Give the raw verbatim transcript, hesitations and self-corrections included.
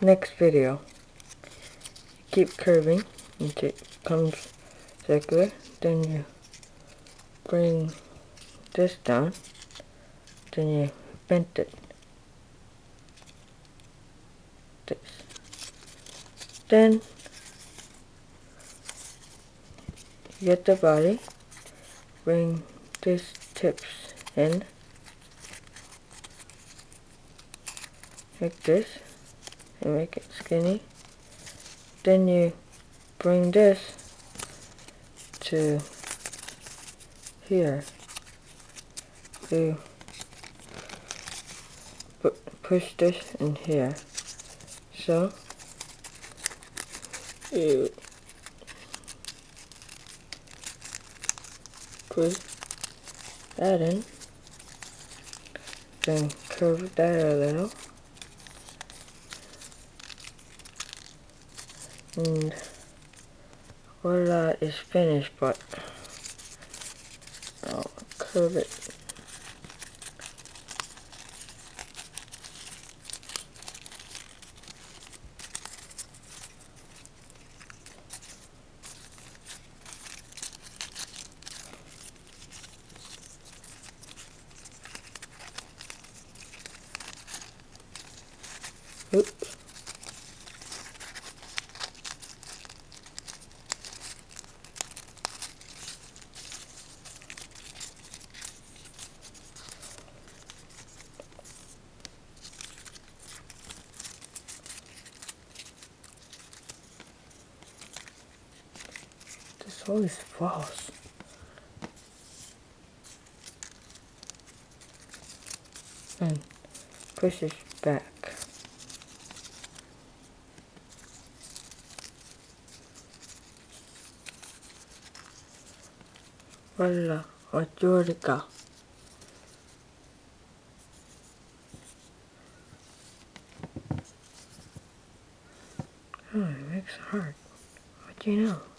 Next video. Keep curving until it becomes circular. Then you bring this down. Then you bend it. This. Then you get the body. Bring this tips in. Like this. And make it skinny. Then you bring this to here. You pu push this in here. So you put that in. Then curve that a little. And voila, is finished, but I'll curve it. Oops. This always falls. And pushes back. Voila, a Droideka. Oh, it makes it hard. What do you know?